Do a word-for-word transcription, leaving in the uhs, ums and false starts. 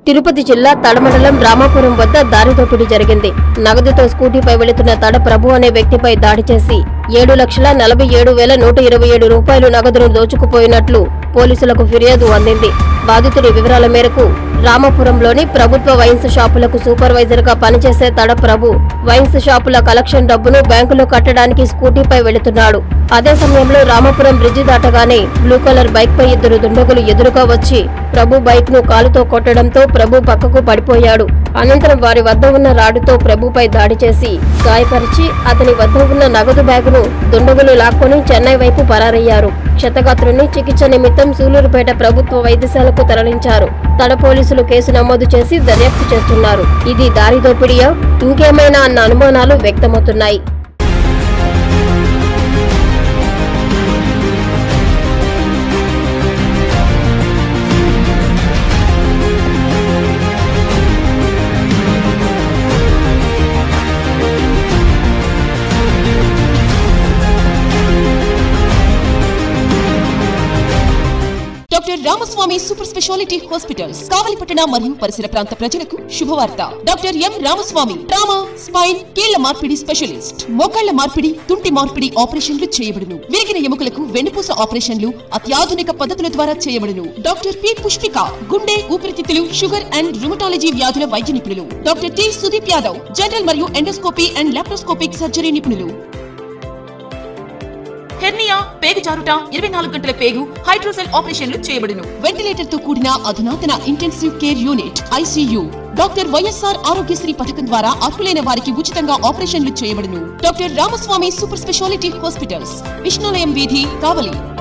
తిరుపతి జిల్లా తడ మండలం రామాపురం వద్ద దారి దోపిడీ జరిగింది. నగదుతో స్కూటీపై వెళుతున్న తడ ప్రభు అనే వ్యక్తిపై దాడి చేసి ఏడు లక్షల నలభై ఏడు వేల నూట ఇరవై ఏడు రూపాయలు నగదును దోచుకుపోయినట్లు పోలీసులకు ఫిర్యాదు అందింది. బాధితుడి వివరాల మేరకు రామాపురంలోని ప్రభుత్వ వైన్స్ షాపులకు సూపర్వైజర్ గా పనిచేసే తడ ప్రభు వైన్స్ షాపుల కలెక్షన్ డబ్బును బ్యాంకులో కట్టడానికి స్కూటీపై వెళుతున్నాడు. అదే సమయంలో రామాపురం బ్రిడ్జి దాటగానే బ్లూ కలర్ బైక్ పై ఇద్దరు దుండగులు ఎదురుగా వచ్చి ప్రభు బైక్ ను కాలుతో కొట్టడంతో ప్రభు పక్కకు పడిపోయాడు. అనంతరం వారి వద్ద ఉన్న రాడుతో ప్రభుపై దాడి చేసి గాయపరిచి అతని వద్ద ఉన్న నగదు బ్యాగును దుండగులు లాక్కొని చెన్నై వైపు పరారయ్యారు. క్షతగాత్రుని చికిత్స నిమిత్తం సూలూరుపేట ప్రభుత్వ వైద్యశాలకు తరలించారు. తడ పోలీసులు కేసు నమోదు చేసి దర్యాప్తు చేస్తున్నారు. ఇది దారి దోపిడీయా ఇంకేమైనా అన్న అనుమానాలు వ్యక్తమవుతున్నాయి. Doctor Ramaswamy super speciality hospitals కావలిపట్టణ మరియు పరిసర ప్రాంత ప్రజలకు శుభవార్త. Doctor M Ramaswamy trauma, spine, కీళ్ల మార్పిడి స్పెషలిస్ట్. మోకాళ్ల మార్పిడి, తుంటి మార్పిడి ఆపరేషన్లు చేయబడును. విరిగిన ఎముకలకు వెన్నుపూస ఆపరేషన్లు అత్యాధునిక పద్ధతుల ద్వారా చేయబడును. డాక్టర్ పి పుష్పిక గుండె, ఊపిరితిత్తులు, షుగర్ అండ్ రుమటాలజీ వ్యాధుల వైద్య నిపుణులు. Doctor T Sudeep Yadav general మరియు ఎండోస్కోపీ అండ్ లాప్రోస్కోపిక్ సర్జరీ నిపుణులు. హెర్నియా, పేగు జారుట, ఇరవై నాలుగు గంటల పేగు, హైడ్రోసెల్ ఆపరేషన్లు చేయబడును. వెంటిలేటర్ తో కూడిన అధునాతన intensive care unit ICU. Doctor YSR Aarogyasri పథకం ద్వారా అర్హులైన వారికి ఉచితంగా ఆపరేషన్లు చేయబడును. Doctor Ramaswamy super speciality hospitals, Vishnulayam వీధి, కావలి.